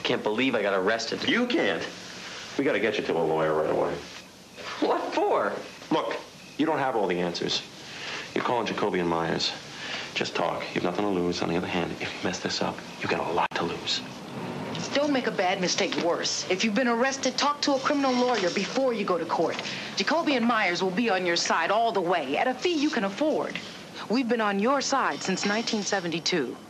can't believe I got arrested. You can't. We got to get you to a lawyer right away. What for? Look, you don't have all the answers. You're calling Jacoby and Meyers. Just talk. You've nothing to lose. On the other hand, if you mess this up, you got a lot to lose. Don't make a bad mistake worse. If you've been arrested, talk to a criminal lawyer before you go to court. Jacoby and Meyers will be on your side all the way at a fee you can afford. We've been on your side since 1972.